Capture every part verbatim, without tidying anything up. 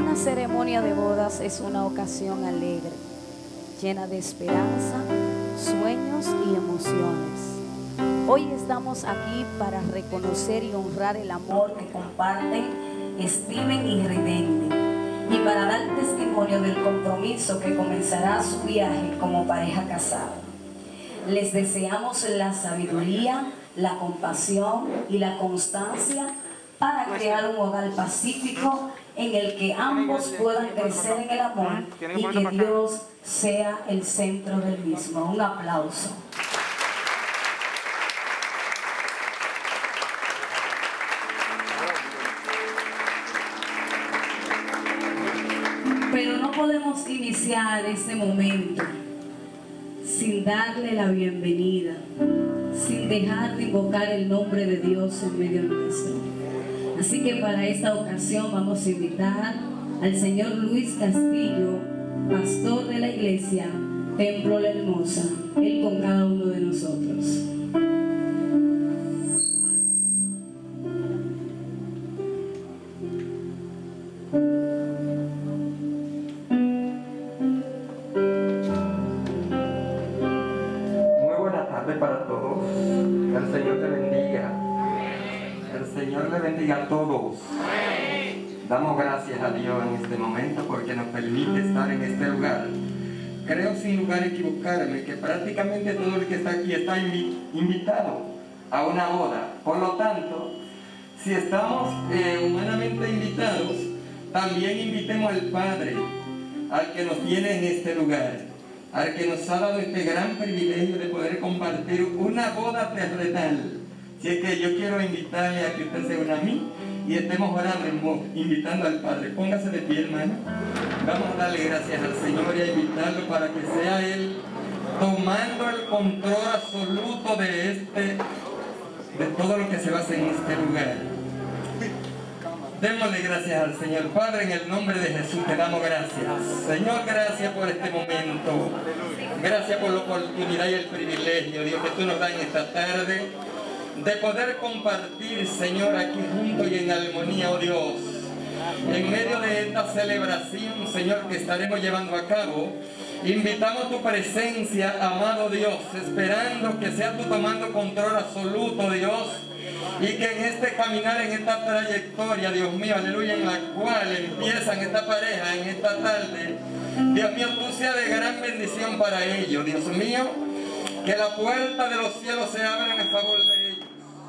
Una ceremonia de bodas es una ocasión alegre, llena de esperanza, sueños y emociones. Hoy estamos aquí para reconocer y honrar el amor que comparten Steven y Ridendi, y para dar testimonio del compromiso que comenzará su viaje como pareja casada. Les deseamos la sabiduría, la compasión y la constancia para crear un hogar pacífico en el que ambos puedan crecer en el amor y que Dios sea el centro del mismo. Un aplauso. Pero no podemos iniciar este momento sin darle la bienvenida, sin dejar de invocar el nombre de Dios en medio nuestro. Así que para esta ocasión vamos a invitar al señor Luis Castillo, pastor de la iglesia Templo La Hermosa, él con cada uno de nosotros. Muy buenas tardes para todos. Que el Señor te bendiga. El Señor le bendiga a todos. Damos gracias a Dios en este momento porque nos permite estar en este lugar. Creo sin lugar a equivocarme que prácticamente todo el que está aquí está invi invitado a una boda. Por lo tanto, si estamos eh, humanamente invitados, también invitemos al Padre, al que nos tiene en este lugar, al que nos ha dado este gran privilegio de poder compartir una boda terrenal. Si es que yo quiero invitarle a que usted se una a mí y estemos orando, invitando al Padre. Póngase de pie, hermano. Vamos a darle gracias al Señor y a invitarlo para que sea Él tomando el control absoluto de este, de todo lo que se va a hacer en este lugar. Démosle gracias al Señor. Padre, en el nombre de Jesús te damos gracias. Señor, gracias por este momento. Gracias por la oportunidad y el privilegio, Dios, que tú nos das en esta tarde, de poder compartir, Señor, aquí juntos y en armonía, oh Dios, en medio de esta celebración, Señor, que estaremos llevando a cabo. Invitamos tu presencia, amado Dios, esperando que sea tú tomando control absoluto, Dios, y que en este caminar, en esta trayectoria, Dios mío, aleluya, en la cual empiezan esta pareja en esta tarde, Dios mío, tú seas de gran bendición para ellos, Dios mío, que la puerta de los cielos se abran en favor de ellos.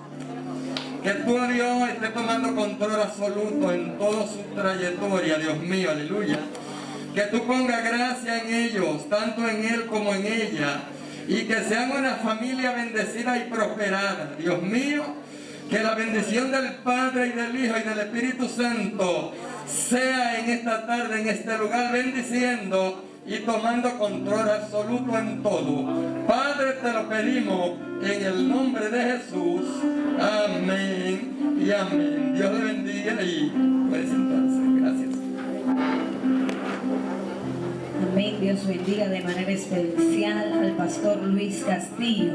Que tú, Dios, estés tomando control absoluto en toda su trayectoria, Dios mío, aleluya. Que tú pongas gracia en ellos, tanto en él como en ella. Y que sean una familia bendecida y prosperada, Dios mío. Que la bendición del Padre y del Hijo y del Espíritu Santo sea en esta tarde, en este lugar, bendiciendo y tomando control absoluto en todo. Padre, te lo pedimos en el nombre de Jesús. Amén y amén. Dios le bendiga y puede sentarse. Gracias. Amén. Dios bendiga de manera especial al pastor Luis Castillo.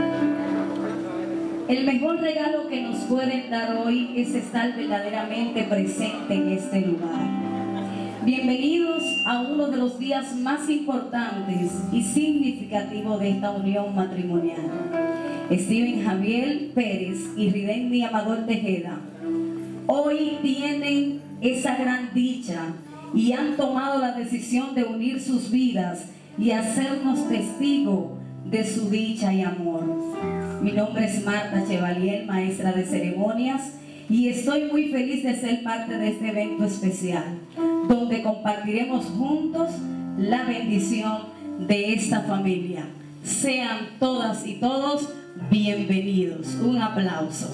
El mejor regalo que nos pueden dar hoy es estar verdaderamente presente en este lugar. Bienvenidos a uno de los días más importantes y significativos de esta unión matrimonial. Steven Javier Pérez y Ridendi Amador Tejeda hoy tienen esa gran dicha y han tomado la decisión de unir sus vidas y hacernos testigos de su dicha y amor. Mi nombre es Marta Chevalier, maestra de ceremonias, y estoy muy feliz de ser parte de este evento especial, donde compartiremos juntos la bendición de esta familia. Sean todas y todos bienvenidos. Un aplauso.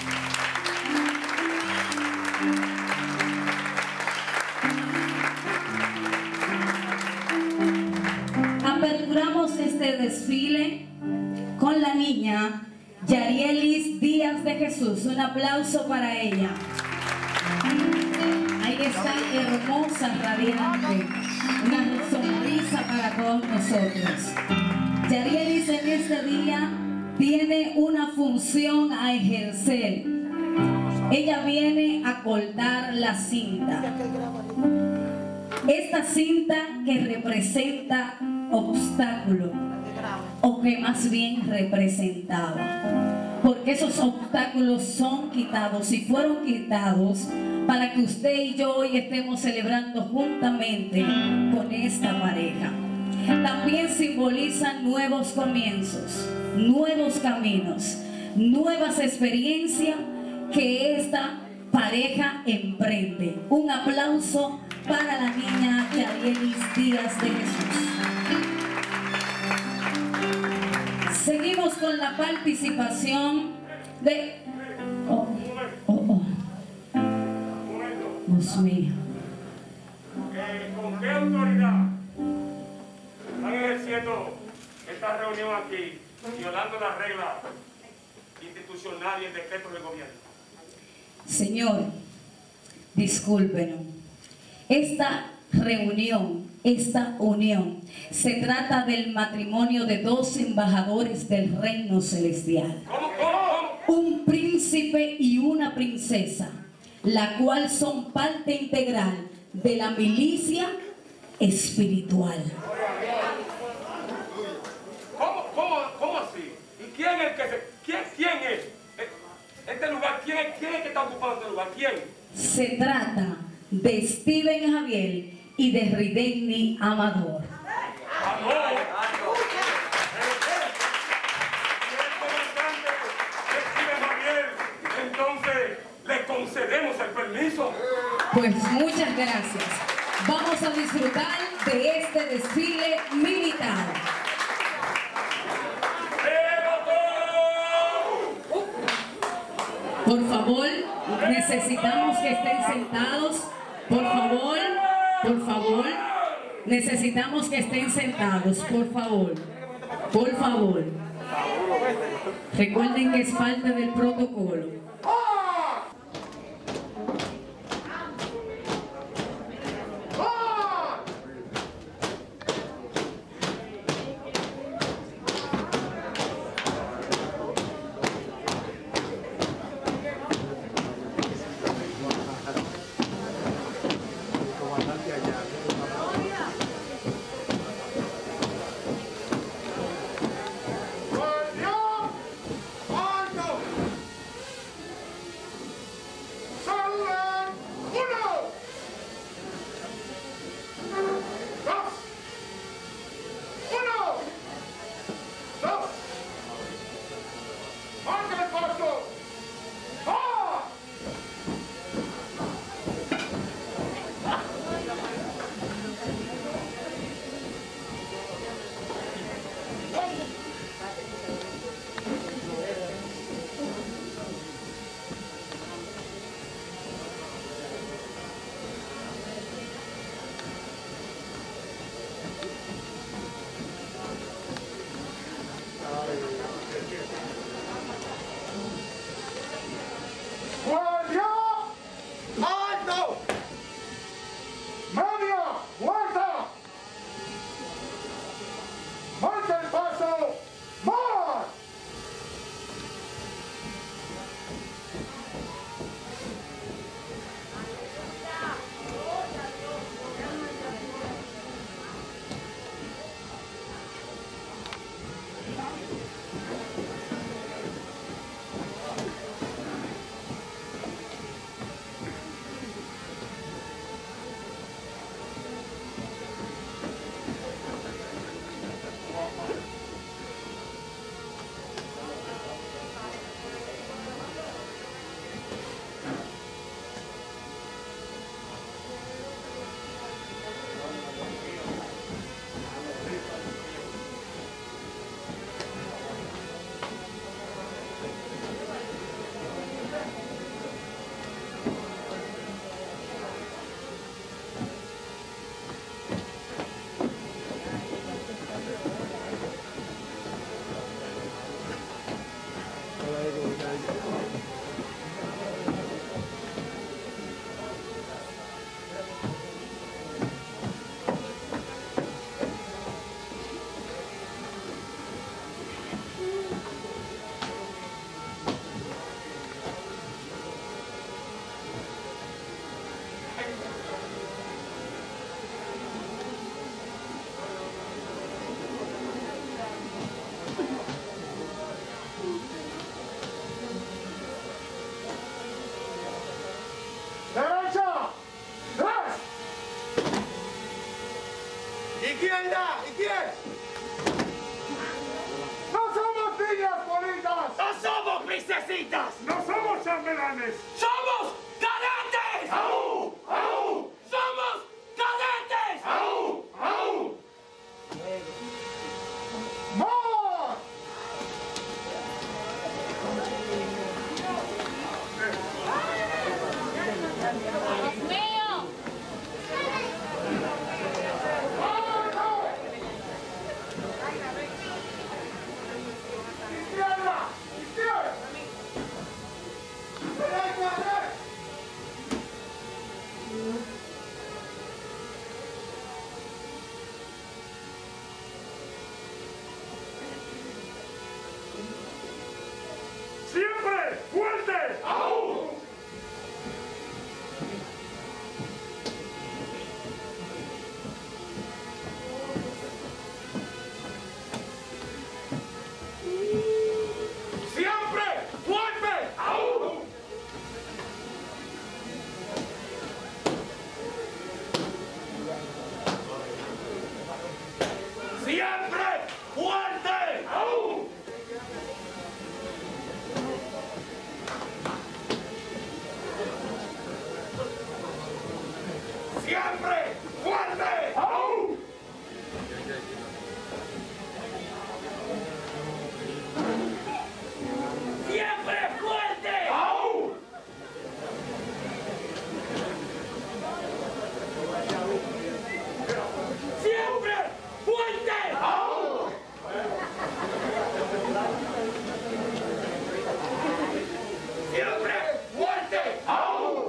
Aperturamos este desfile con la niña Yarielis Díaz de Jesús. Un aplauso para ella. Ahí está, hermosa, radiante, una sonrisa para todos nosotros. Yarielis en este día tiene una función a ejercer. Ella viene a cortar la cinta. Esta cinta que representa obstáculo, o que más bien representaba, porque esos obstáculos son quitados y fueron quitados para que usted y yo hoy estemos celebrando juntamente con esta pareja. También simbolizan nuevos comienzos, nuevos caminos, nuevas experiencias que esta pareja emprende. Un aplauso para la niña Yarielis Díaz de Jesús. Seguimos con la participación de... Oh, oh, oh. Dios mío. Eh, ¿Con qué autoridad están ejerciendo esta reunión aquí, violando las reglas institucionales y el decreto del gobierno? Señor, discúlpenos. Esta reunión, esta unión, se trata del matrimonio de dos embajadores del reino celestial. ¿Cómo, cómo, cómo? Un príncipe y una princesa, la cual son parte integral de la milicia espiritual. ¿Cómo, cómo, cómo así? ¿Y quién es el que se... ¿Quién, quién es? Este lugar, ¿quién es, quién es que está ocupando este lugar? ¿Quién? Se trata de Steven Javier y de Rideni Amador. ¡Amor! Entonces, le concedemos el permiso. Pues muchas gracias. Vamos a disfrutar de este desfile militar. Por favor, necesitamos que estén sentados. Por favor, por favor, necesitamos que estén sentados. Por favor, por favor. Recuerden que es parte del protocolo. ¿Y quién da? ¿Y quién? ¡No somos niñas bonitas! ¡No somos princesitas! ¡No somos chambelanes! ¡Somos cadetes! ¡Au! ¡Au! ¡Somos cadetes! ¡Au! ¡Au! ¡Más! ¡Izquierda! ¡Izquierda! ¡Derecha! ¡Derecha! ¡Siempre! ¡Fuerte! ¡Au! ¡Siempre! ¡Fuerte! ¡Au! ¡Siempre! ¡Fuerte! ¡Au! ¡Siempre! ¡Fuerte! ¡Au! ¡Siempre fuerte! ¡Au! ¡Siempre fuerte! ¡Au! ¡Siempre fuerte! ¡Au!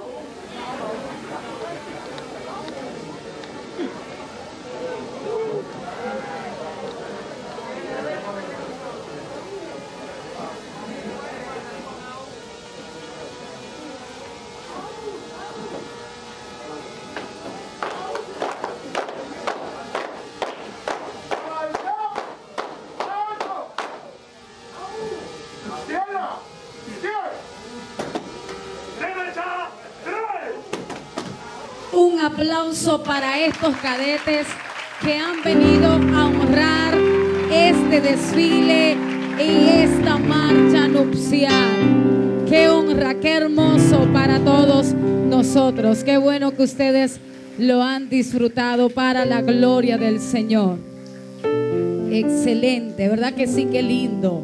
¡Izquierda! ¡Izquierda! ¡Derecha! ¡Derecha! Un aplauso para estos cadetes que han venido a honrar este desfile y esta marcha nupcial. Qué honra, qué hermoso para todos nosotros. Qué bueno que ustedes lo han disfrutado para la gloria del Señor. Excelente, ¿verdad que sí? Qué lindo.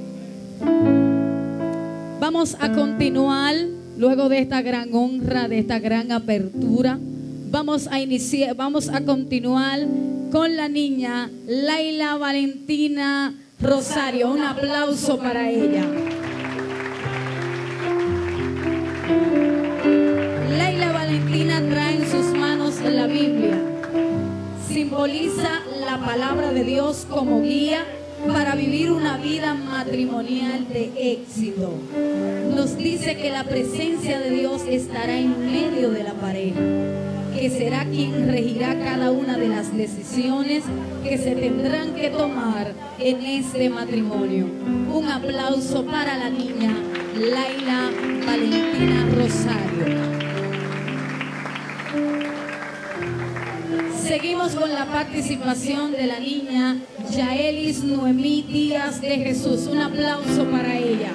Vamos a continuar luego de esta gran honra, de esta gran apertura. Vamos a iniciar, vamos a continuar con la niña Laila Valentina Rosario. Un aplauso para ella. Laila Valentina trae en sus manos la Biblia. Simboliza la palabra de Dios como guía para vivir una vida matrimonial de éxito. Nos dice que la presencia de Dios estará en medio de la pareja, que será quien regirá cada una de las decisiones que se tendrán que tomar en este matrimonio. Un aplauso para la niña Laila Valentina Rosario. Seguimos con la participación de la niña Yaelis Noemí Díaz de Jesús. Un aplauso para ella.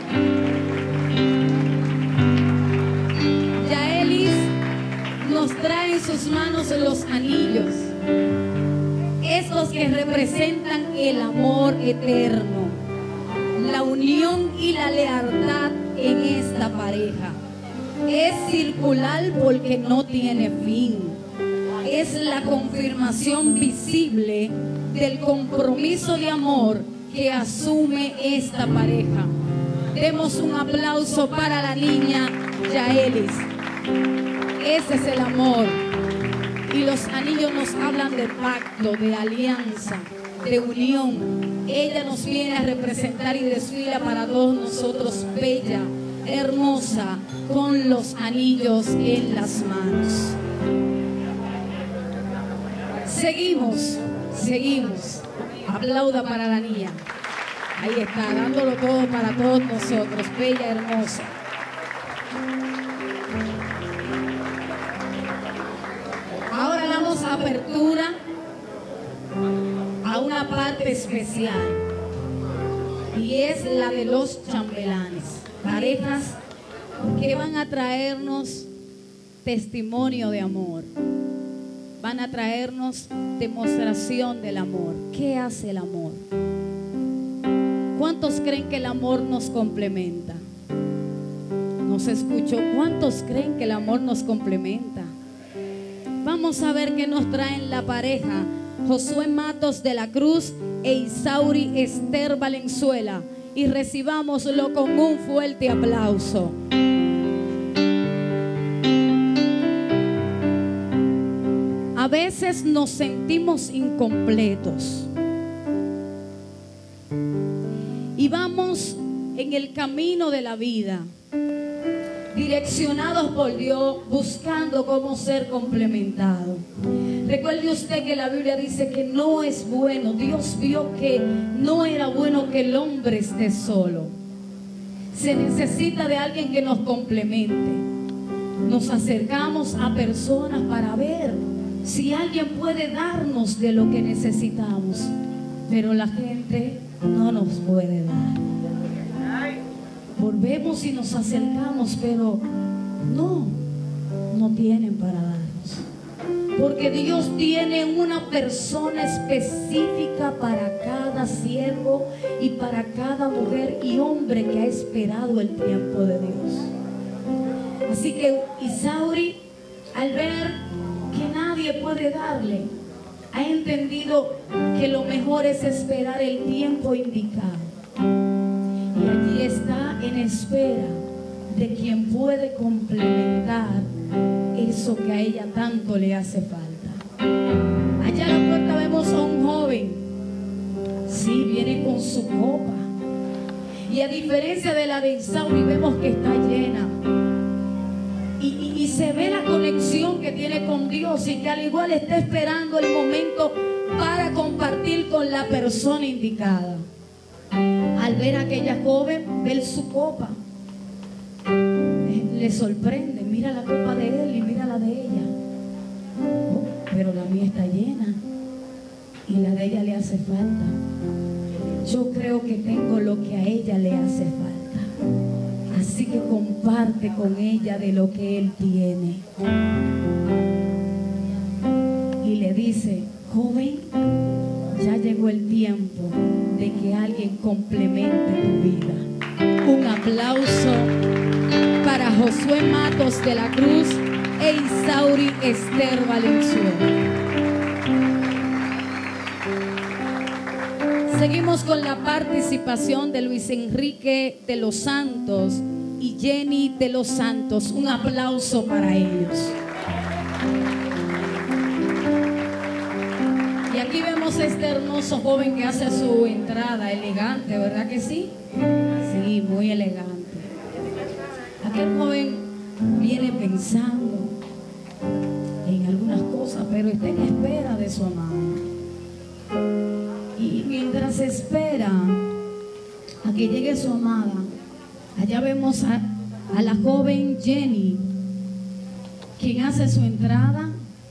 Yaelis nos trae en sus manos los anillos, estos que representan el amor eterno, la unión y la lealtad en esta pareja. Es circular porque no tiene fin. Es la confirmación visible del compromiso de amor que asume esta pareja. Demos un aplauso para la niña Yaelis. Ese es el amor. Y los anillos nos hablan de pacto, de alianza, de unión. Ella nos viene a representar y desfila para todos nosotros, bella, hermosa, con los anillos en las manos. Seguimos, seguimos. Aplauda para la niña. Ahí está, dándolo todo para todos nosotros. Bella, hermosa. Ahora damos apertura parte especial y es la de los chambelanes, parejas que van a traernos testimonio de amor, van a traernos demostración del amor. ¿Qué hace el amor? ¿Cuántos creen que el amor nos complementa? Nos escucho. ¿Cuántos creen que el amor nos complementa? Vamos a ver qué nos traen la pareja Josué Matos de la Cruz e Isauri Esther Valenzuela, y recibámoslo con un fuerte aplauso. A veces nos sentimos incompletos y vamos en el camino de la vida, direccionados por Dios, buscando cómo ser complementados. Recuerde usted que la Biblia dice que no es bueno. Dios vio que no era bueno que el hombre esté solo. Se necesita de alguien que nos complemente. Nos acercamos a personas para ver si alguien puede darnos de lo que necesitamos, pero la gente no nos puede dar. Volvemos y nos acercamos, pero no, no tienen para darnos. Porque Dios tiene una persona específica para cada siervo y para cada mujer y hombre que ha esperado el tiempo de Dios. Así que Isauri, al ver que nadie puede darle, ha entendido que lo mejor es esperar el tiempo indicado. Y allí está en espera de quien puede complementar eso que a ella tanto le hace falta. Allá a la puerta vemos a un joven. Sí, viene con su copa. Y a diferencia de la de Isauri, vemos que está llena. Y, y, y se ve la conexión que tiene con Dios, y que al igual está esperando el momento para compartir con la persona indicada. Al ver a aquella joven, ver su copa, le sorprende. Mira la copa de él y mira la de ella. Oh, pero la mía está llena y la de ella le hace falta. Yo creo que tengo lo que a ella le hace falta. Así que comparte con ella de lo que él tiene. Y le dice: joven, ya llegó el tiempo de que alguien complemente tu vida. Un aplauso para Josué Matos de la Cruz e Isauri Esther Valenzuela. Seguimos con la participación de Luis Enrique de los Santos y Jenny de los Santos. Un aplauso para ellos. Y aquí vemos a este hermoso joven que hace su entrada elegante, ¿verdad que sí? Sí, muy elegante. Aquel joven viene pensando en algunas cosas, pero está en espera de su amado. Y mientras espera a que llegue su amada, allá vemos a, a la joven Jenny, quien hace su entrada,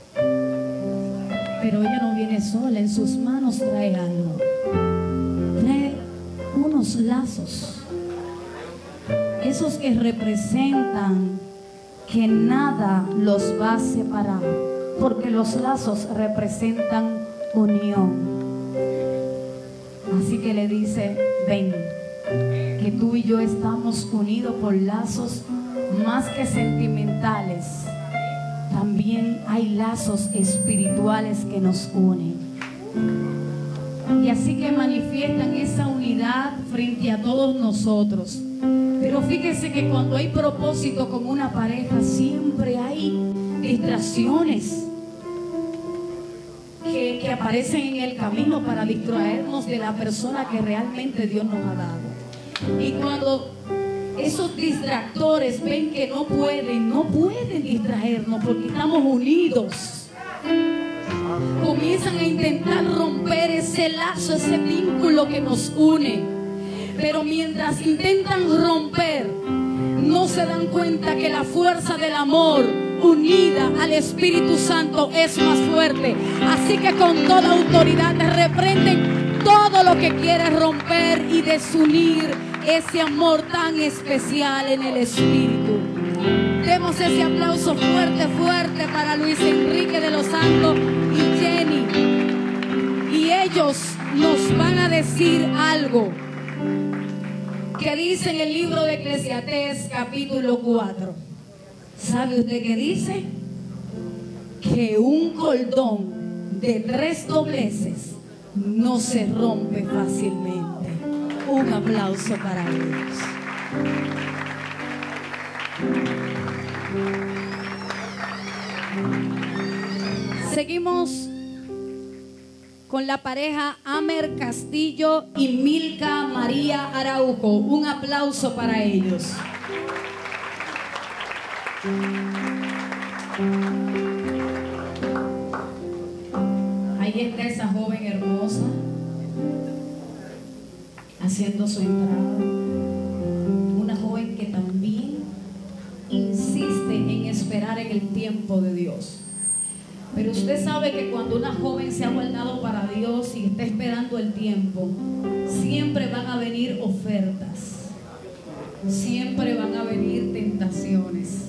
pero ella no viene sola. En sus manos trae algo. Trae unos lazos, esos que representan que nada los va a separar, porque los lazos representan unión. Así que le dice: ven, que tú y yo estamos unidos por lazos más que sentimentales. También hay lazos espirituales que nos unen. Y así que manifiestan esa unidad frente a todos nosotros. Pero fíjese que cuando hay propósito con una pareja, siempre hay distracciones que, que aparecen en el camino para distraernos de la persona que realmente Dios nos ha dado. Y cuando esos distractores ven que no pueden, no pueden distraernos porque estamos unidos, comienzan a intentar romper ese lazo, ese vínculo que nos une. Pero mientras intentan romper, no se dan cuenta que la fuerza del amor unida al Espíritu Santo es más fuerte. Así que con toda autoridad te reprenden todo lo que quiere romper y desunir ese amor tan especial en el Espíritu. Demos ese aplauso fuerte, fuerte para Luis Enrique de los Santos y Jenny. Y ellos nos van a decir algo que dice en el libro de Eclesiastés capítulo cuatro. ¿Sabe usted qué dice? Que un cordón de tres dobleces no se rompe fácilmente. Un aplauso para ellos. Seguimos con la pareja Amer Castillo y Milka María Araujo. Un aplauso para ellos. Ahí está esa joven hermosa haciendo su entrada. Una joven que también insiste en esperar en el tiempo de Dios. Pero usted sabe que cuando una joven se ha guardado para Dios y está esperando el tiempo, siempre van a venir ofertas, siempre van a venir tentaciones,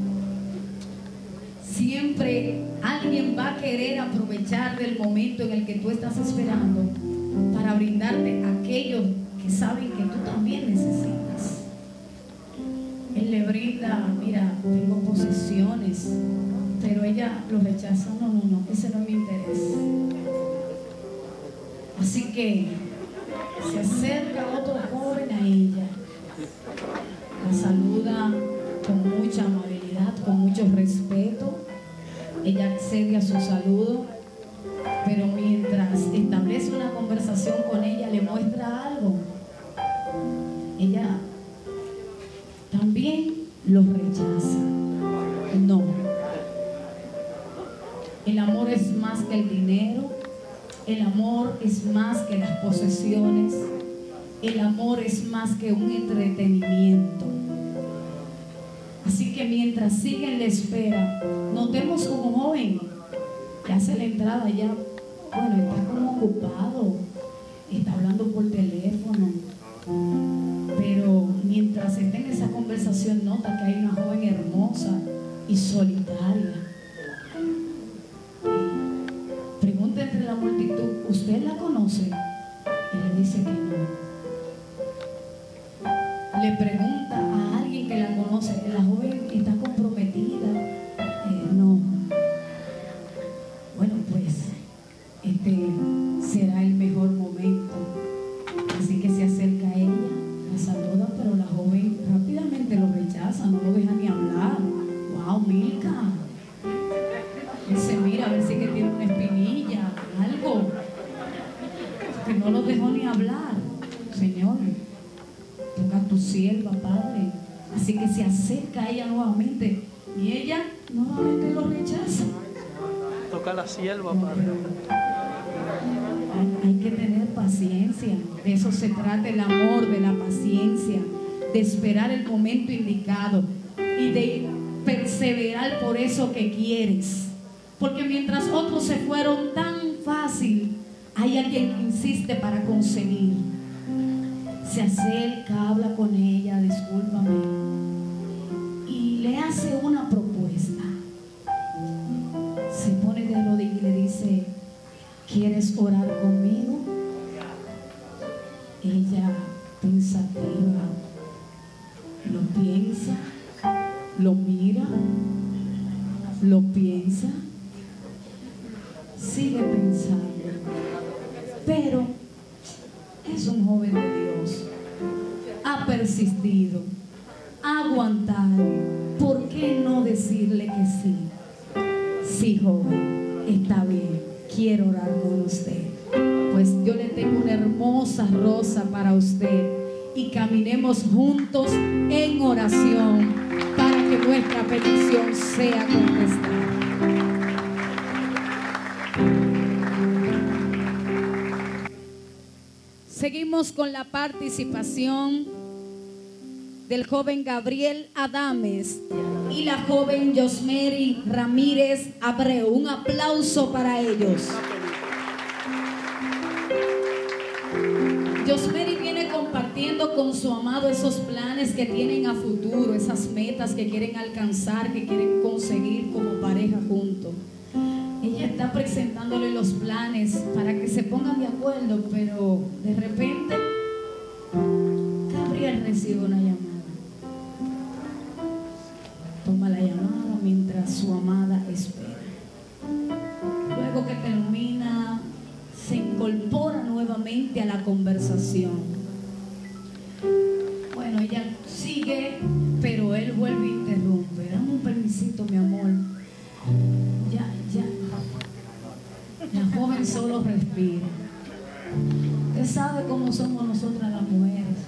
siempre alguien va a querer aprovechar del momento en el que tú estás esperando para brindarte aquello que saben que tú también necesitas. Él le brinda, mira, tengo posesiones, pero ella lo rechaza. No, no, no, ese no es mi interés. Así que se acerca otro joven a ella, la saluda con mucha amabilidad, con mucho respeto. Ella accede a su saludo, pero mientras establece una conversación con ella, le muestra algo. Ella también lo rechaza. No. El amor es más que el dinero. El amor es más que las posesiones. El amor es más que un entretenimiento. Así que mientras sigue en la espera, notemos un joven que hace la entrada ya, bueno, está como ocupado, está hablando por teléfono, pero mientras está en esa conversación nota que hay una joven hermosa y solitaria. Y pregunta entre la multitud, ¿usted la conoce? Y le dice que no. Le pregunta a alguien que la conoce, la joven está comprometida. Eh, no. Bueno, pues este será el mejor momento. Así que se acerca a ella, la saluda, pero la joven rápidamente lo rechaza, no lo deja ni hablar. ¡Wow, Milka! Él se mira a ver si es que tiene una espinilla, algo. Que no lo dejó ni hablar. Señor, toca a tu sierva, Padre. Así que se acerca a ella nuevamente y ella nuevamente lo rechaza. Toca a la sierva, Padre. Hay, hay que tener paciencia. De eso se trata el amor, de la paciencia, de esperar el momento indicado y de perseverar por eso que quieres. Porque mientras otros se fueron tan fácil, hay alguien que insiste para conseguir. Se acerca, habla con ella, discúlpame, y le hace una propuesta. Se pone de rodillas y le dice, ¿quieres orar conmigo? Ella, pensativa, lo piensa, lo mira, lo piensa, sigue pensando, pero es un joven de Dios, ha persistido, ha aguantado. ¿Por qué no decirle que sí? Sí, joven, está bien, quiero orar con usted. Pues yo le tengo una hermosa rosa para usted y caminemos juntos en oración para que nuestra petición sea contestada. Seguimos con la participación del joven Gabriel Adames y la joven Yosmeri Ramírez Abreu. Un aplauso para ellos. Josmery viene compartiendo con su amado esos planes que tienen a futuro, esas metas que quieren alcanzar, que quieren conseguir como pareja juntos. Ella está presentándole los planes para que se pongan de acuerdo, pero de repente Gabriel recibe una llamada. Toma la llamada mientras su amada espera. Luego que termina, se incorpora nuevamente a la conversación. Bueno, ella sigue, pero él vuelve e interrumpe. Dame un permisito, mi amor. Ya, ya. La joven solo respira. Usted sabe cómo somos nosotras las mujeres.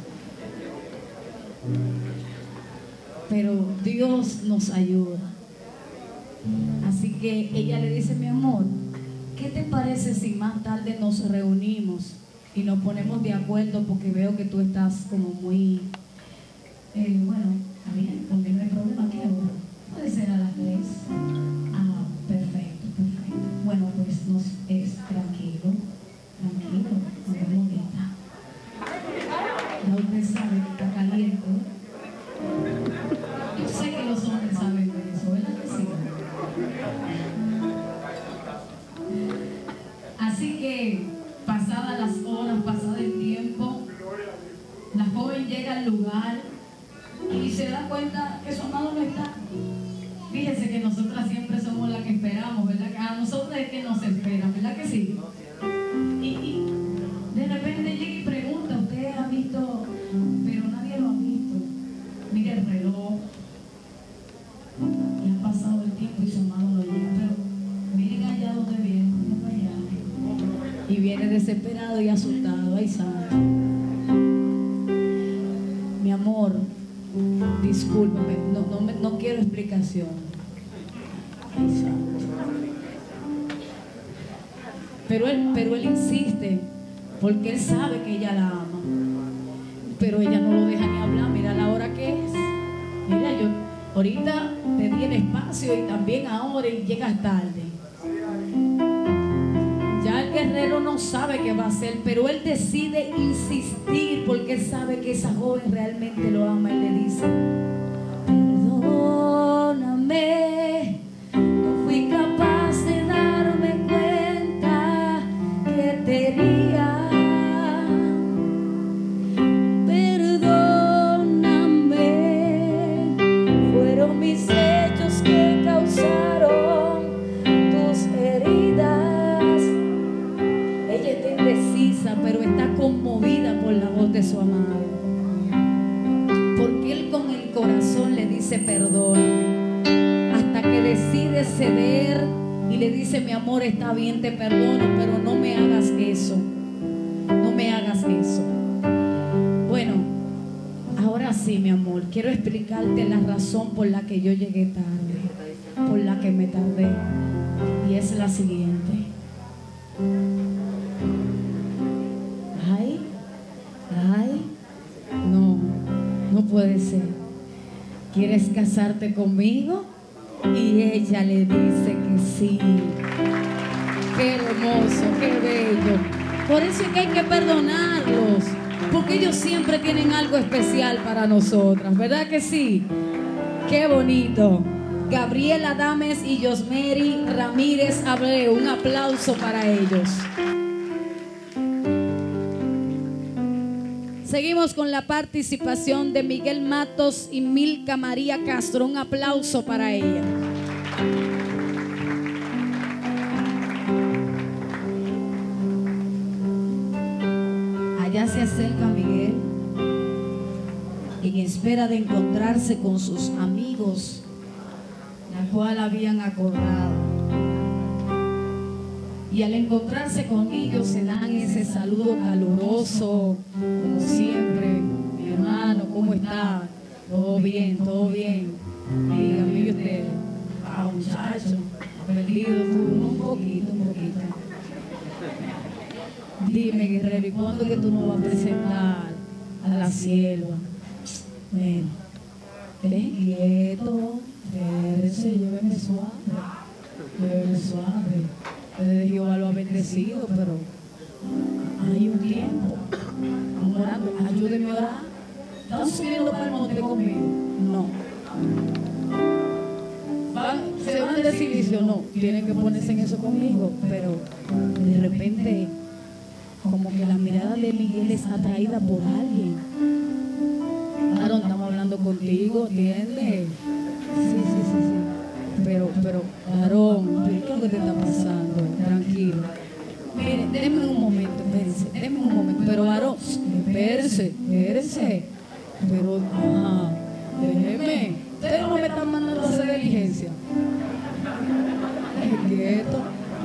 Pero Dios nos ayuda. Así que ella le dice, mi amor, ¿qué te parece si más tarde nos reunimos y nos ponemos de acuerdo? Porque veo que tú estás como muy... Eh, bueno, está bien, porque no hay problema. ¿Qué hora? Puede ser a las tres. Ah, perfecto, perfecto. Bueno, pues nos es tranquilo, tranquilo, nos vemos ahorita. Ya usted sabe que está caliente. Yo sé que los hombres saben de eso, ¿verdad que sí? Así que, pasadas las horas, pasado el tiempo, la joven llega al lugar y se da cuenta que su amado no está. Fíjese que nosotras siempre somos las que esperamos, ¿verdad? A nosotras es que nos esperan, ¿verdad que sí? Y, y de repente llega y pregunta, ¿usted ha visto? Pero nadie lo ha visto. Mire el reloj. Y ha pasado el tiempo y su amado no llega. Pero miren allá donde viene, miren para allá. Y viene desesperado y asustado. Ay, santo. Mi amor, discúlpame, no, no, me, no quiero explicación. Ay, santo. Pero él, pero él insiste, porque él sabe que ella la ama. Pero ella no lo deja ni hablar. Mira la hora que es. Mira, yo ahorita te di el espacio y también ahora y llegas tarde. Ya el guerrero no sabe qué va a hacer, pero él decide insistir porque él sabe que esa joven realmente lo ama. Él le dice, perdóname, no fui capaz de darme cuenta que te hería. Mis hechos que causaron tus heridas. Ella está indecisa, pero está conmovida por la voz de su amado, porque él con el corazón le dice perdón, hasta que decide ceder y le dice, mi amor, está bien, te perdono, pero no me hagas eso, no me hagas eso. Bueno, ahora sí, mi amor, quiero explicarte la razón por la que yo llegué tarde, por la que me tardé, y es la siguiente. Ay, ay, no, no puede ser. ¿Quieres casarte conmigo? Y ella le dice que sí. Qué hermoso, qué bello. Por eso es que hay que perdonarlos, porque ellos siempre tienen algo especial para nosotras, ¿verdad que sí? ¡Qué bonito! Gabriela Adames y Josmery Ramírez Abreu, un aplauso para ellos. Seguimos con la participación de Miguel Matos y Milka María Castro, un aplauso para ella. Allá se acerca Miguel, en espera de encontrarse con sus amigos, la cual habían acordado. Y al encontrarse con ellos se dan ese saludo caluroso, como siempre. Mi hermano, ¿cómo está? Todo bien, todo bien. Dígame usted, ah, muchacho, perdido tú, un poquito, un poquito. Dime, guerrero, ¿y cuándo es que tú nos vas a presentar a la sierva? Bueno, ten quieto, espérese, lléveme suave, lléveme suave. El de Jehová lo ha bendecido, pero hay un tiempo. ayúdenme a orar. ¿Están subiendo para el monte conmigo? No. ¿Van, ¿Se van de silicio? No. Tienen que ponerse en eso conmigo. Pero de repente, como que la mirada de Miguel es atraída por alguien. Aaron, estamos hablando contigo, ¿entiendes? Sí, sí, sí, sí. Pero, pero, Aaron, ¿qué es lo que te está pasando? Tranquilo. Miren, denme un momento, espérense, denme un momento. Pero, Aaron, espérense, espérense. Pero, ajá, déjeme. Ustedes no me están mandando a hacer diligencia. Es quieto.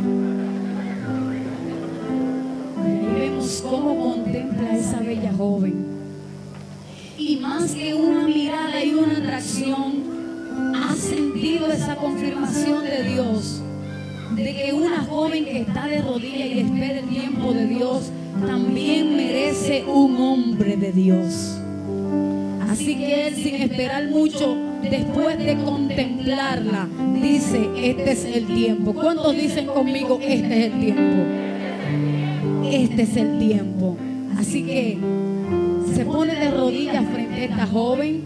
Ahí vemos cómo contempla a esa bella joven. Y más que una mirada y una atracción, ha sentido esa confirmación de Dios, de que una joven que está de rodillas y espera el tiempo de Dios, también merece un hombre de Dios. Así que él, sin esperar mucho, después de contemplarla, dice, este es el tiempo. ¿Cuántos dicen conmigo, este es el tiempo? Este es el tiempo. Así que se pone de rodillas frente a esta joven,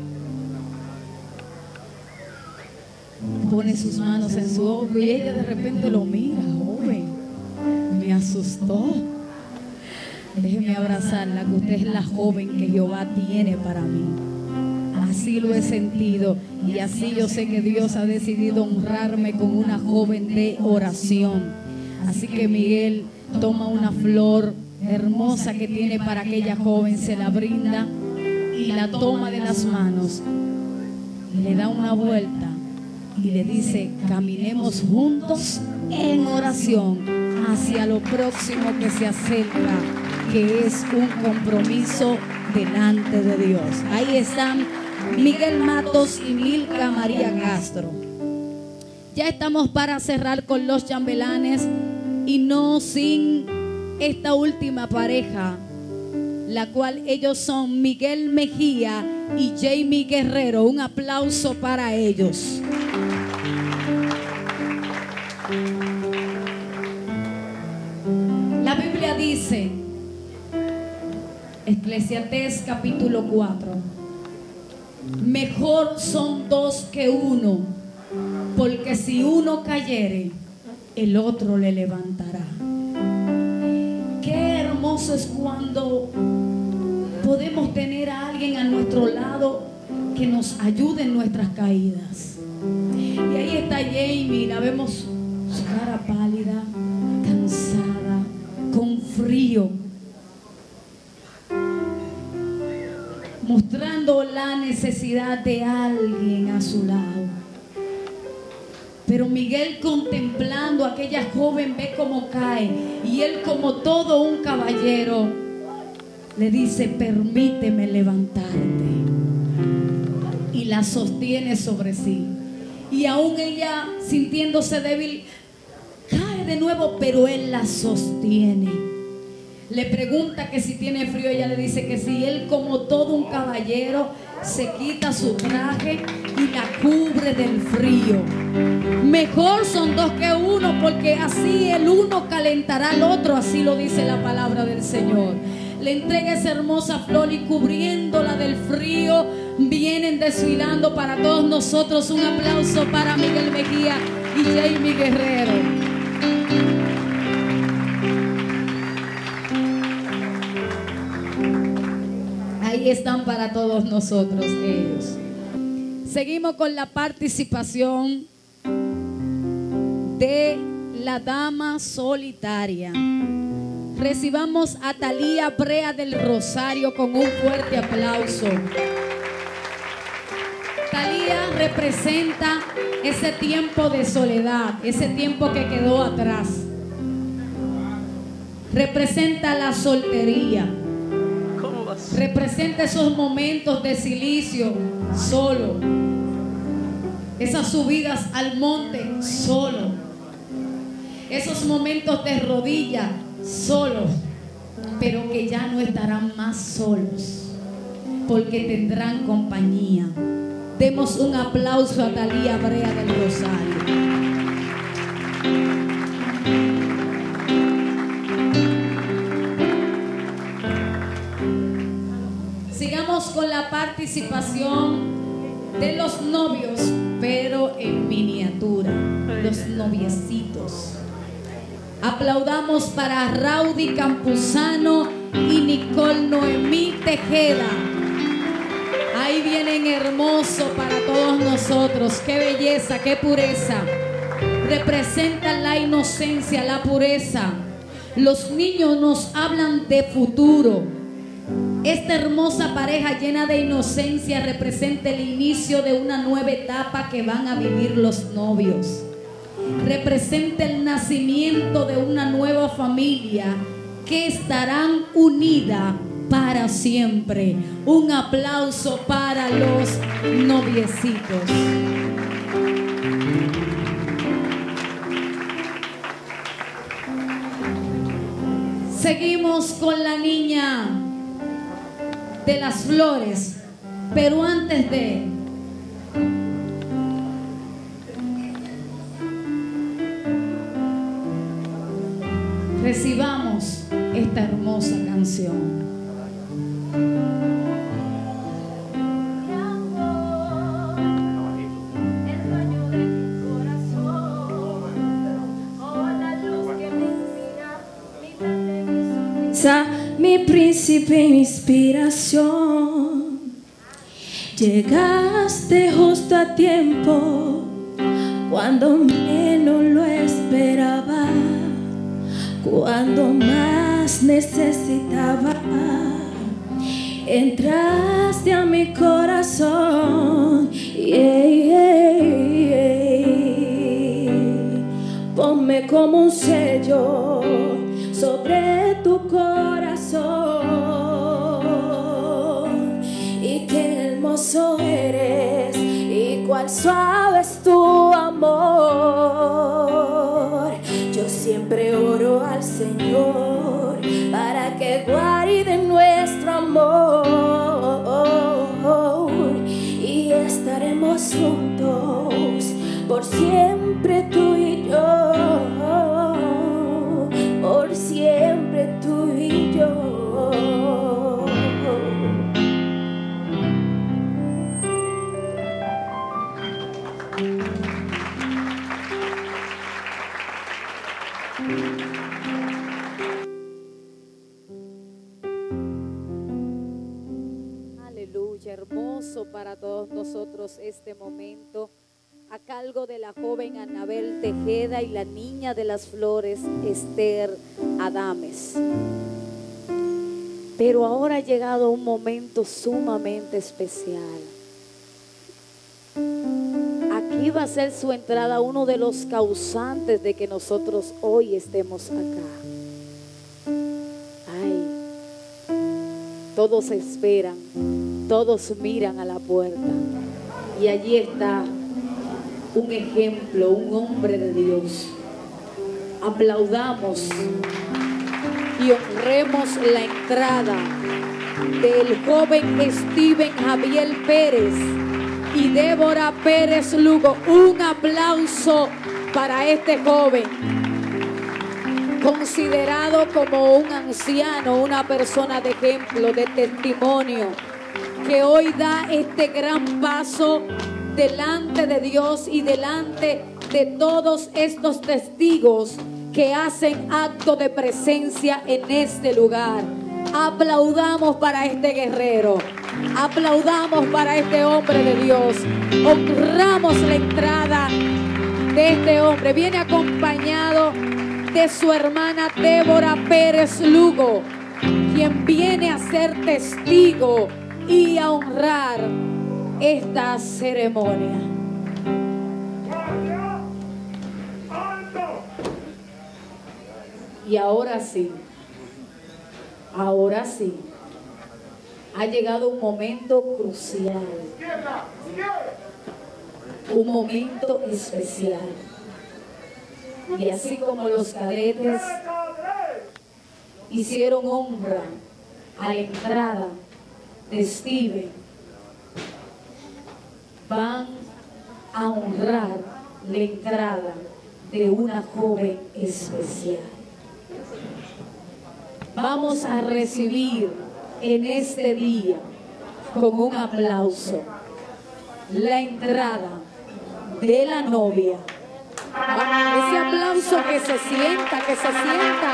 pone sus manos en su hombro y ella de repente lo mira. Joven, me asustó. Déjeme abrazarla, que usted es la joven que Jehová tiene para mí. Así lo he sentido y así yo sé que Dios ha decidido honrarme con una joven de oración. Así que Miguel toma una flor hermosa que tiene para aquella joven, se la brinda y la toma de las manos, le da una vuelta y le dice, caminemos juntos en oración hacia lo próximo que se acerca, que es un compromiso delante de Dios. Ahí están Miguel Matos y Milka María Castro. Ya estamos para cerrar con los chambelanes y no sin esta última pareja, la cual ellos son Miguel Mejía y Jamie Guerrero. Un aplauso para ellos. La Biblia dice, Eclesiastés capítulo cuatro, mejor son dos que uno, porque si uno cayere, el otro le levantará. Qué hermoso es cuando podemos tener a alguien a nuestro lado que nos ayude en nuestras caídas. Y ahí está Jamie, la vemos su cara pálida, cansada, con frío, mostrando la necesidad de alguien a su lado. Pero Miguel, contemplando a aquella joven, ve cómo cae y él, como todo un caballero, le dice, permíteme levantarte, y la sostiene sobre sí. Y aún ella, sintiéndose débil, cae de nuevo, pero él la sostiene. Le pregunta que si tiene frío, ella le dice que sí. Él, como todo un caballero, se quita su traje y la cubre del frío. Mejor son dos que uno, porque así el uno calentará al otro, así lo dice la palabra del Señor. Le entrega esa hermosa flor y cubriéndola del frío, vienen desfilando para todos nosotros. Un aplauso para Miguel Mejía y Jamie Guerrero. Ahí están para todos nosotros ellos. Seguimos con la participación de la dama solitaria. Recibamos a Talía Brea del Rosario con un fuerte aplauso. Talía representa ese tiempo de soledad, ese tiempo que quedó atrás. Representa la soltería. Representa esos momentos de silicio solo, esas subidas al monte solo, esos momentos de rodilla solos, pero que ya no estarán más solos, porque tendrán compañía. Demos un aplauso a Talía Brea del Rosario. la participación de los novios, pero en miniatura, los noviecitos. Aplaudamos para Raudy Campuzano y Nicole Noemí Tejeda. Ahí vienen hermosos para todos nosotros. Qué belleza, qué pureza. Representan la inocencia, la pureza. Los niños nos hablan de futuro. Esta hermosa pareja llena de inocencia representa el inicio de una nueva etapa que van a vivir los novios. Representa el nacimiento de una nueva familia que estarán unidas para siempre. Un aplauso para los noviecitos. Seguimos con la niña de las flores, pero antes de recibamos esta hermosa canción. Mi príncipe, mi inspiración, llegaste justo a tiempo, cuando menos lo esperaba, cuando más necesitaba. Entraste a mi corazón, yeah, yeah, yeah. Ponme como un sello sobre tu corazón, y qué hermoso eres, y cuál suave es tu amor. Yo siempre oro al Señor para que guarde nuestro amor, y estaremos juntos por siempre tú y yo. Por siempre tú y yo. Aleluya, hermoso para todos nosotros este momento, a cargo de la joven Anabel Tejeda y la niña de las flores Esther Adames. Pero ahora ha llegado un momento sumamente especial. Aquí va a ser su entrada uno de los causantes de que nosotros hoy estemos acá. Ay, todos esperan, todos miran a la puerta, y allí está un ejemplo, un hombre de Dios. Aplaudamos y honremos la entrada del joven Steven Javier Pérez y Débora Pérez Lugo. Un aplauso para este joven, considerado como un anciano, una persona de ejemplo, de testimonio, que hoy da este gran paso delante de Dios y delante de todos estos testigos que hacen acto de presencia en este lugar. Aplaudamos para este guerrero, aplaudamos para este hombre de Dios, honramos la entrada de este hombre. Viene acompañado de su hermana Débora Pérez Lugo, quien viene a ser testigo y a honrar esta ceremonia. Y ahora sí, ahora sí, ha llegado un momento crucial, un momento especial. Y así como los cadetes hicieron honra a la entrada de Steven, van a honrar la entrada de una joven especial. Vamos a recibir en este día con un aplauso la entrada de la novia. Ese aplauso que se sienta, que se sienta.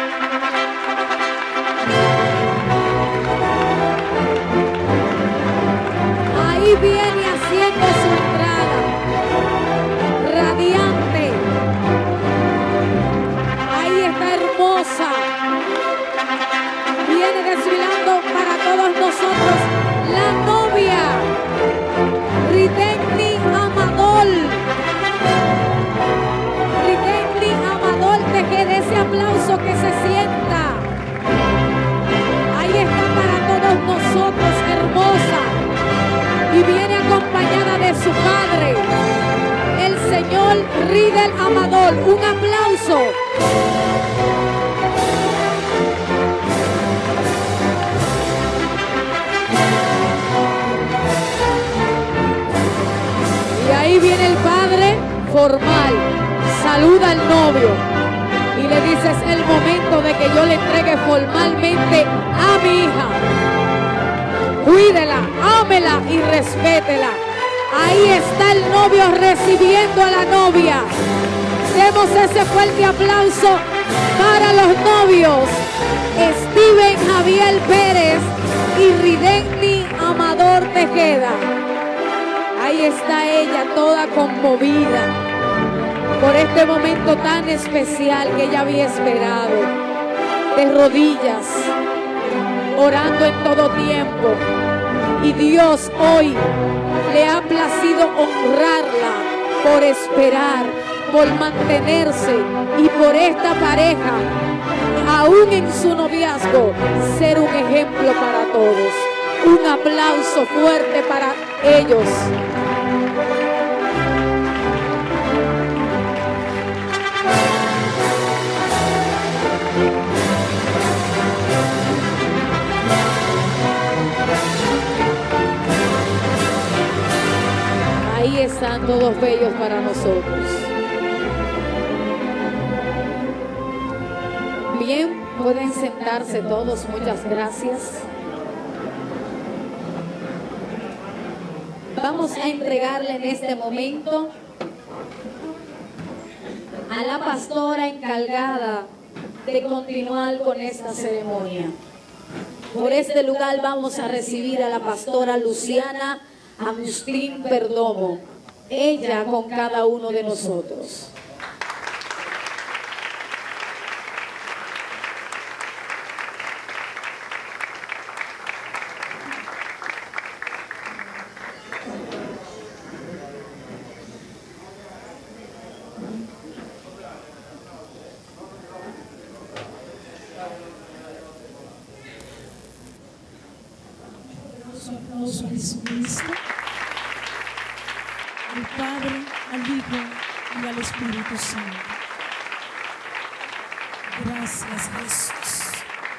Ahí viene haciendo su entrada, radiante. Ahí está hermosa. Viene desfilando para todos nosotros la novia, Rideni Amador. Rideni Amador, te quede ese aplauso que se sienta. Ahí está para todos nosotros, hermosa. Y viene acompañada de su padre, el señor Ridel Amador. Un aplauso. Y ahí viene el padre formal, saluda al novio y le dice: es el momento de que yo le entregue formalmente a mi hija. Cuídela, ámela y respétela. Ahí está el novio recibiendo a la novia. Demos ese fuerte aplauso para los novios, Steven Javier Pérez y Rideni Amador Tejeda. Ahí está ella toda conmovida por este momento tan especial que ella había esperado, de rodillas, orando en todo tiempo. Y Dios hoy le ha placido honrarla por esperar, por mantenerse y por esta pareja, aún en su noviazgo, ser un ejemplo para todos. Un aplauso fuerte para ellos. Ahí están todos bellos para nosotros. Bien, pueden sentarse todos. Muchas gracias. Vamos a entregarle en este momento a la pastora encargada de continuar con esta ceremonia. Por este lugar vamos a recibir a la pastora Luciana Agustín Perdomo, ella con cada uno de nosotros. Aplauso a Jesucristo, al Padre, al Hijo y al Espíritu Santo. Gracias, Jesús.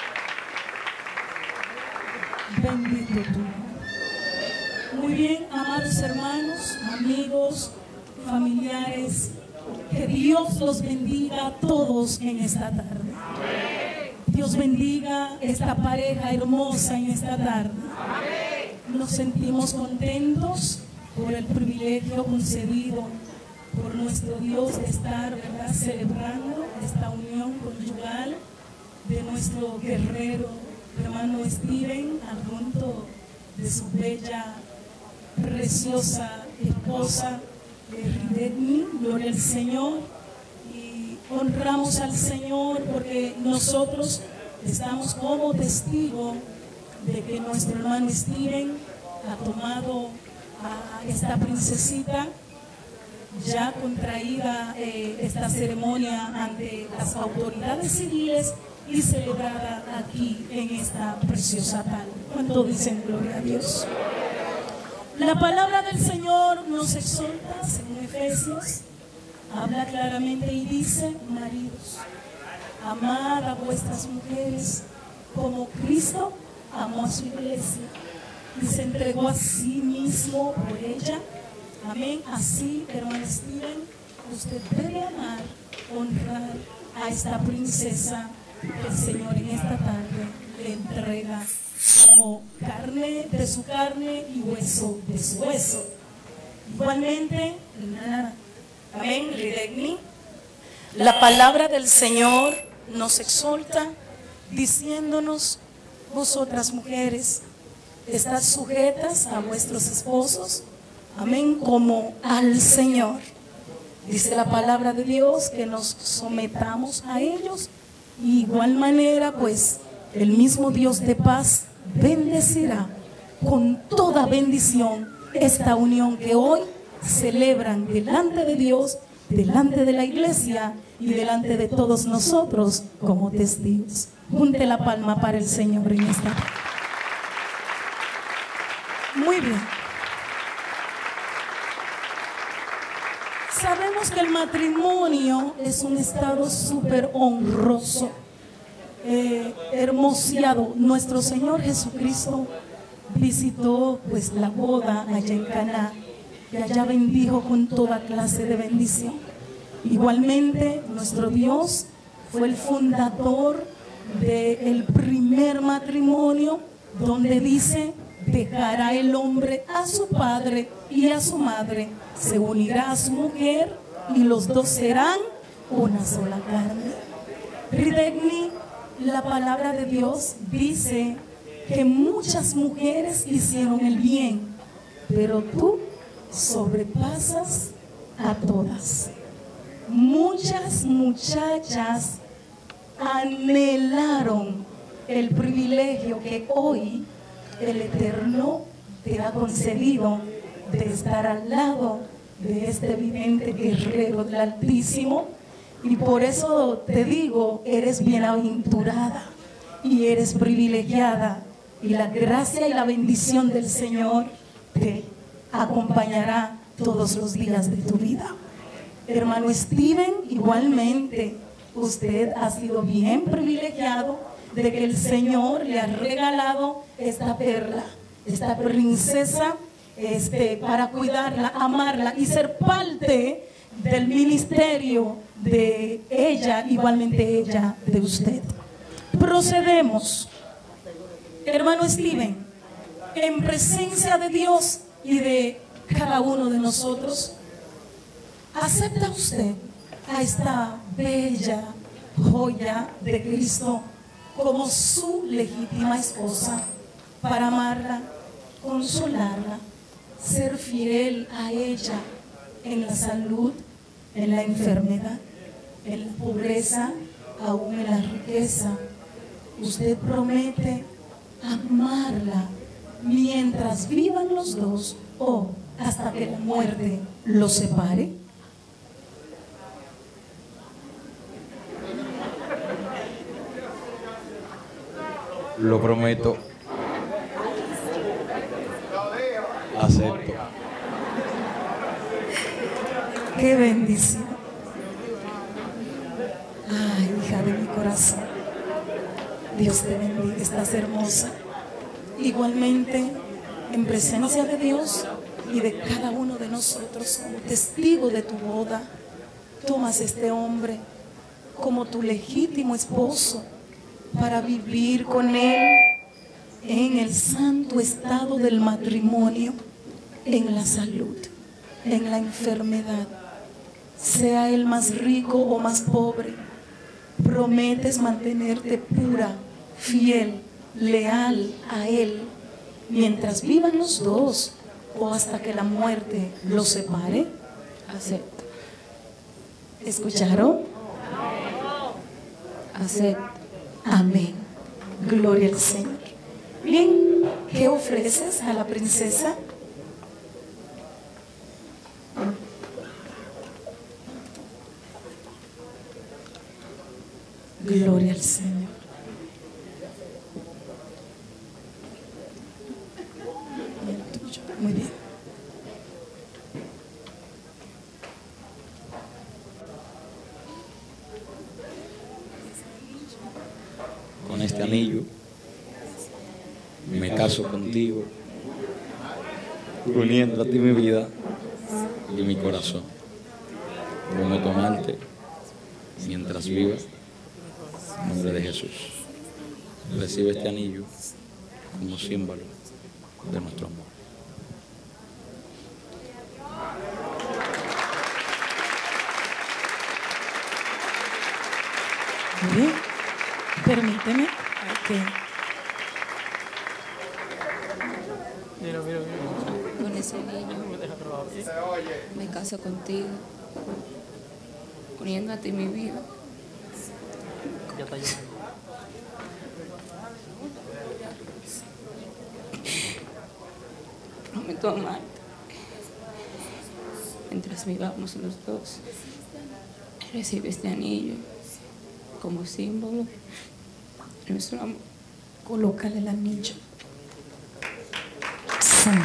Bendito tú. Muy bien, amados hermanos, amigos, familiares, que Dios los bendiga a todos en esta tarde. Dios bendiga esta pareja hermosa en esta tarde. Nos sentimos contentos por el privilegio concedido por nuestro Dios de estar, ¿verdad?, celebrando esta unión conyugal de nuestro guerrero, hermano Steven, junto de su bella, preciosa esposa, Rideni. Gloria al Señor. Y honramos al Señor porque nosotros estamos como testigos de que nuestro hermano Steven ha tomado a esta princesita, ya contraída eh, esta ceremonia ante las autoridades civiles y celebrada aquí en esta preciosa tarde. ¿Cuánto dicen gloria a Dios? La palabra del Señor nos exhorta, según Efesios, habla claramente y dice: maridos, amad a vuestras mujeres como Cristo amó a su iglesia y se entregó a sí mismo por ella. Amén. Así, hermano Steven, usted debe amar, honrar a esta princesa que el Señor en esta tarde le entrega como carne de su carne y hueso de su hueso. Igualmente, amén, Ridegni, la palabra del Señor nos exhorta diciéndonos: vosotras mujeres, estad sujetas a vuestros esposos, amén, como al Señor. Dice la palabra de Dios que nos sometamos a ellos. Y igual manera, pues, el mismo Dios de paz bendecirá con toda bendición esta unión que hoy celebran delante de Dios, delante de la iglesia y delante de todos nosotros como testigos. Junte la palma para el Señor en esta. Muy bien. Sabemos que el matrimonio es un estado súper honroso, eh, hermoseado. Nuestro Señor Jesucristo visitó pues la boda allá en Caná y allá bendijo con toda clase de bendición. Igualmente, nuestro Dios fue el fundador del primer matrimonio, donde dice: dejará el hombre a su padre y a su madre, se unirá a su mujer y los dos serán una sola carne. Ridegni, la palabra de Dios dice que muchas mujeres hicieron el bien, pero tú sobrepasas a todas. Muchas muchachas anhelaron el privilegio que hoy el Eterno te ha concedido de estar al lado de este vidente guerrero del Altísimo, y por eso te digo, eres bienaventurada y eres privilegiada, y la gracia y la bendición del Señor te acompañará todos los días de tu vida. Hermano Steven, igualmente usted ha sido bien privilegiado de que el Señor le ha regalado esta perla, esta princesa, este, para cuidarla, amarla y ser parte del ministerio de ella, igualmente ella de usted. Procedemos, hermano Steven, en presencia de Dios y de cada uno de nosotros. ¿Acepta usted a esta bella joya de Cristo como su legítima esposa, para amarla, consolarla, ser fiel a ella en la salud, en la enfermedad, en la pobreza, aún en la riqueza? Usted promete amarla mientras vivan los dos o hasta que la muerte los separe. Lo prometo. Acepto. Qué bendición. Ay, hija de mi corazón, Dios te bendiga, estás hermosa. Igualmente, en presencia de Dios y de cada uno de nosotros, como testigo de tu boda, tomas este hombre como tu legítimo esposo para vivir con él en el santo estado del matrimonio, en la salud, en la enfermedad, sea él más rico o más pobre. Prometes mantenerte pura, fiel, leal a él, mientras vivan los dos o hasta que la muerte los separe. Acepto. ¿Escucharon? Acepto. Amén. Gloria al Señor. Bien, ¿qué ofreces a la princesa? Gloria al Señor. Muy bien. Con este anillo me caso contigo, uniendo a ti mi vida y mi corazón. Prometo amarte mientras viva, en nombre de Jesús. Recibe este anillo como símbolo de nuestro amor. Muy bien, permíteme que... Mira, mira, mira. Con ese niño me caso contigo, poniendo a ti mi vida. Ya está llorando. Prometo amarte mientras vivamos los dos. Recibe este anillo como símbolo de nuestro amor. Colócale el anillo. Santo.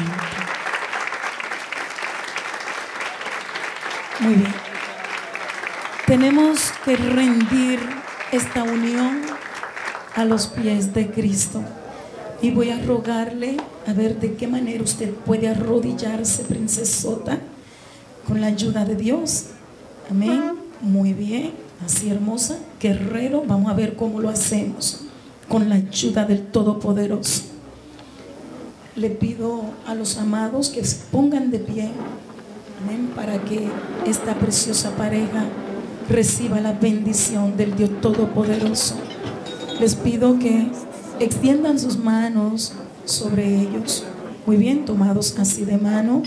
Muy bien. Tenemos que rendir esta unión a los pies de Cristo. Y voy a rogarle a ver de qué manera usted puede arrodillarse, princesota, con la ayuda de Dios. Amén. Muy bien. Así, hermosa. Guerrero. Vamos a ver cómo lo hacemos. Con la ayuda del Todopoderoso. Le pido a los amados que se pongan de pie. Amén. Para que esta preciosa pareja reciba la bendición del Dios Todopoderoso. Les pido que extiendan sus manos sobre ellos. Muy bien, tomados así de mano.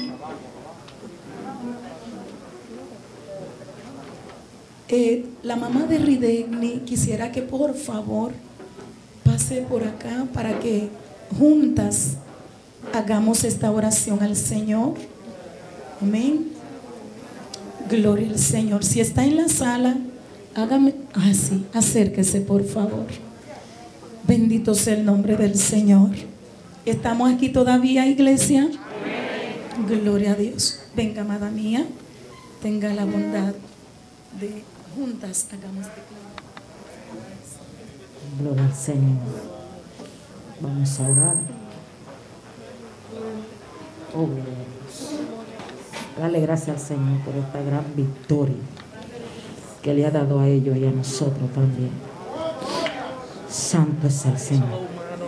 Eh, la mamá de Ridegni quisiera que por favor pase por acá para que juntas hagamos esta oración al Señor. Amén. Gloria al Señor. Si está en la sala, hágame así, acérquese por favor. Bendito sea el nombre del Señor. ¿Estamos aquí todavía, iglesia? Amén. Gloria a Dios. Venga, amada mía, tenga la bondad de juntas hagamos declaración. Gloria al Señor. Vamos a orar. Oh, gloria a Dios. Dale gracias al Señor por esta gran victoria que le ha dado a ellos y a nosotros también. Santo es el Señor.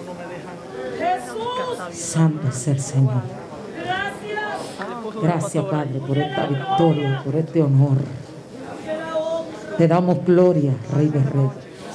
Santo es el Señor. Gracias, Padre, por esta victoria, por este honor. Te damos gloria, Rey de Reyes.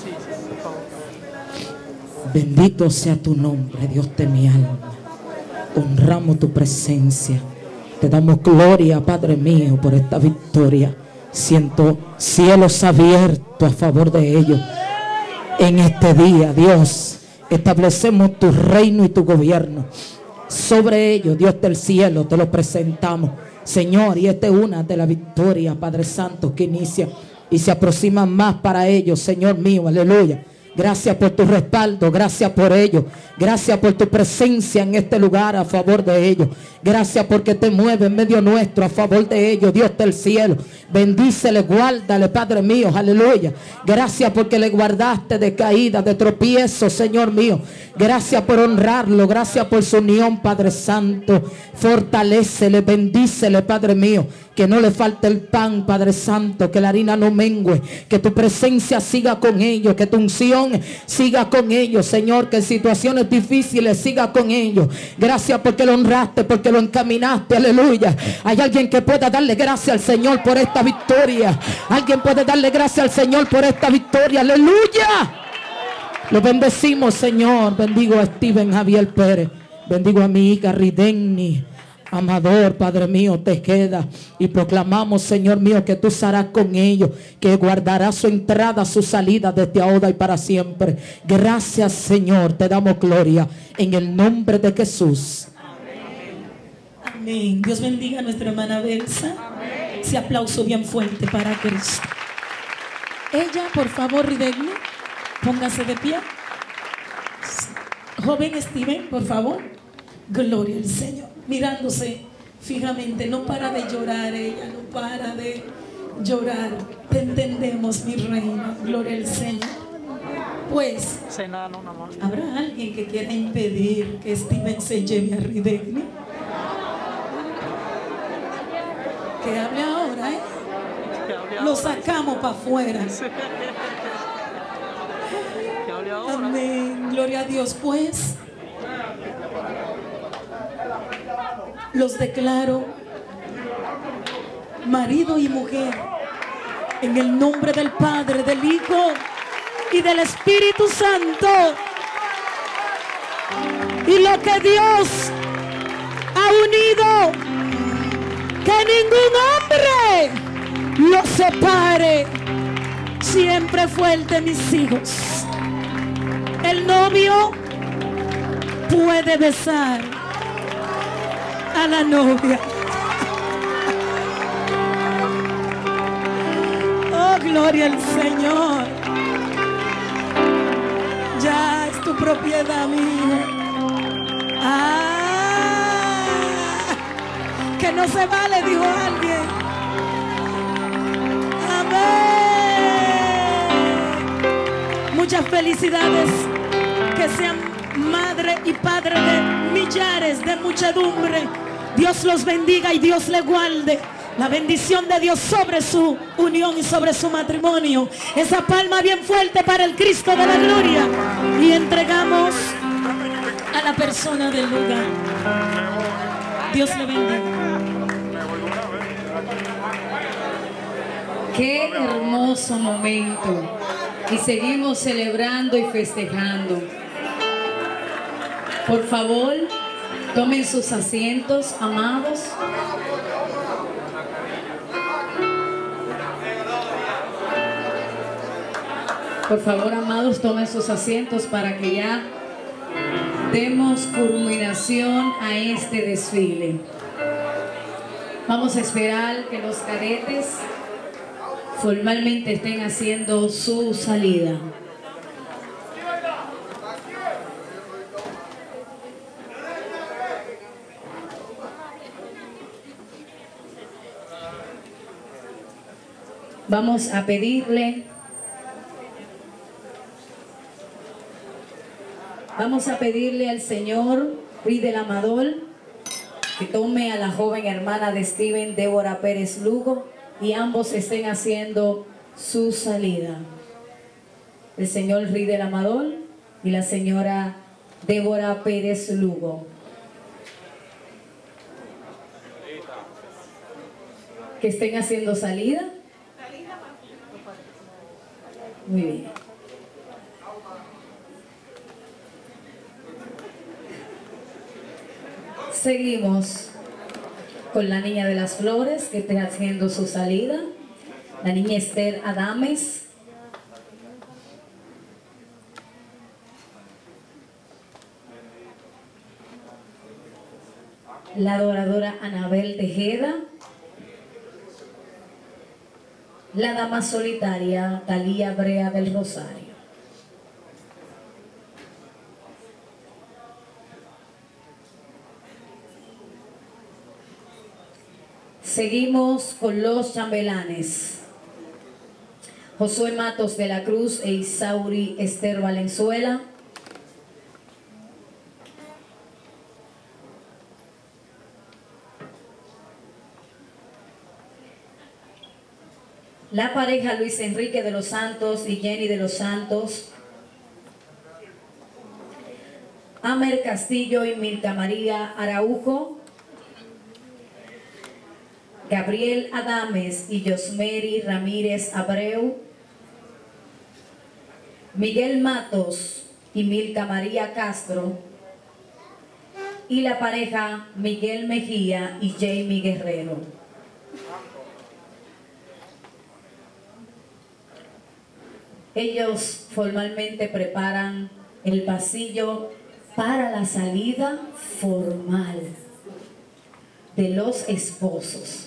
Bendito sea tu nombre, Dios de mi alma. Honramos tu presencia. Te damos gloria, Padre mío, por esta victoria. Siento cielos abiertos a favor de ellos. En este día, Dios, establecemos tu reino y tu gobierno sobre ellos. Dios del cielo, te lo presentamos, Señor, y esta es una de las victorias, Padre Santo, que inicia y se aproxima más para ellos, Señor mío, aleluya. Gracias por tu respaldo, gracias por ello. Gracias por tu presencia en este lugar a favor de ellos. Gracias porque te mueves en medio nuestro a favor de ellos, Dios del cielo. Bendícele, guárdale, Padre mío, aleluya. Gracias porque le guardaste de caída, de tropiezo, Señor mío. Gracias por honrarlo, gracias por su unión, Padre Santo. Fortalécele, bendícele, Padre mío. Que no le falte el pan, Padre Santo, que la harina no mengue, que tu presencia siga con ellos, que tu unción siga con ellos, Señor, que en situaciones difíciles siga con ellos. Gracias porque lo honraste, porque lo encaminaste, aleluya. Hay alguien que pueda darle gracias al Señor por esta victoria. Alguien puede darle gracias al Señor por esta victoria, aleluya. Lo bendecimos, Señor. Bendigo a Steven Javier Pérez, bendigo a mi hija Ridegni Amador, Padre mío, te queda. Y proclamamos, Señor mío, que tú estarás con ellos, que guardarás su entrada, su salida desde ahora y para siempre. Gracias, Señor, te damos gloria en el nombre de Jesús. Amén. Dios bendiga a nuestra hermana Belsa. Amén. Ese aplauso bien fuerte para Cristo. Ella, por favor, Ridegni, póngase de pie. Joven Steven, por favor. Gloria al Señor. Mirándose fijamente, no para de llorar ella, no para de llorar. Te entendemos, mi reina. Gloria al Señor. Pues, ¿habrá alguien que quiera impedir que Steven se lleve a Ridegni? Que hable ahora, ¿eh? Lo sacamos para afuera. Amén. Gloria a Dios. Pues, Los declaro marido y mujer en el nombre del Padre, del Hijo y del Espíritu Santo. Y lo que Dios ha unido, que ningún hombre lo separe. Siempre fuerte, mis hijos. El novio puede besar a la novia. Oh, gloria al Señor. Ya es tu propiedad, mi hijo. Ah, que no se vale, dijo alguien. Amén. Muchas felicidades. Que sean madre y padre de millares, de muchedumbre. Dios los bendiga y Dios les guarde. La bendición de Dios sobre su unión y sobre su matrimonio. Esa palma bien fuerte para el Cristo de la gloria. Y entregamos a la persona del lugar. Dios le bendiga. Qué hermoso momento. Y seguimos celebrando y festejando. Por favor, tomen sus asientos, amados. Por favor, amados, tomen sus asientos para que ya demos culminación a este desfile. Vamos a esperar que los cadetes formalmente estén haciendo su salida. Vamos a pedirle Vamos a pedirle al señor Ruiz del Amador que tome a la joven hermana de Steven, Débora Pérez Lugo, y ambos estén haciendo su salida. El señor Ruiz del Amador y la señora Débora Pérez Lugo. Que estén haciendo salida. Muy bien. Seguimos con la niña de las flores que está haciendo su salida, la niña Esther Adames. La adoradora Anabel Tejeda. La dama solitaria Talía Brea del Rosario. Seguimos con los chambelanes. Josué Matos de la Cruz e Isauri Esther Valenzuela. La pareja Luis Enrique de los Santos y Jenny de los Santos. Amer Castillo y Milka María Araujo. Gabriel Adames y Yosmeri Ramírez Abreu. Miguel Matos y Milka María Castro. Y la pareja Miguel Mejía y Jamie Guerrero. Ellos formalmente preparan el pasillo para la salida formal de los esposos.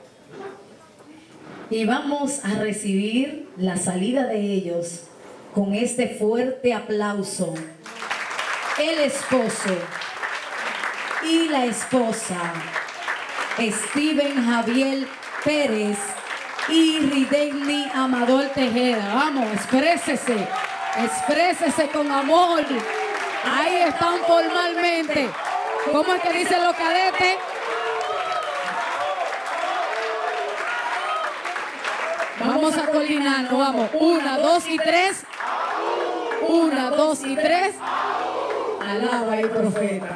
Y vamos a recibir la salida de ellos con este fuerte aplauso. El esposo y la esposa, Steven Javier Pérez y Rideni Amador Tejeda. Vamos, exprésese, exprésese con amor. Ahí están formalmente. ¿Cómo es que dicen los cadetes? Vamos a coordinarnos, vamos. Una, dos y tres. Una, dos y tres. Alaba el profeta.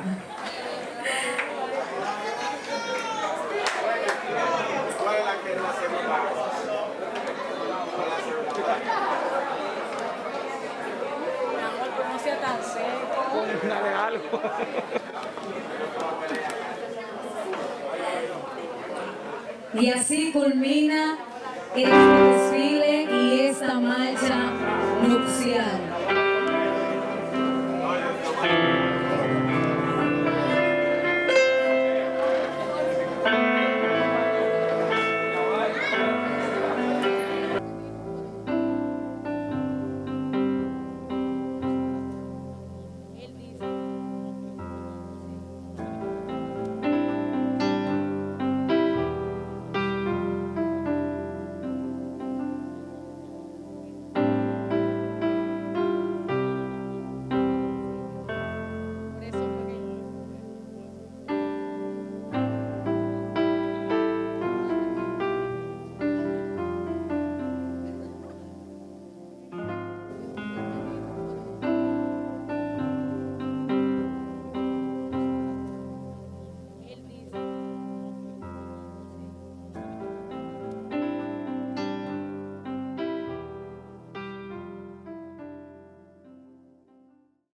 No sea tan seco. Dale algo. Y así culmina este desfile y esta marcha nupcial.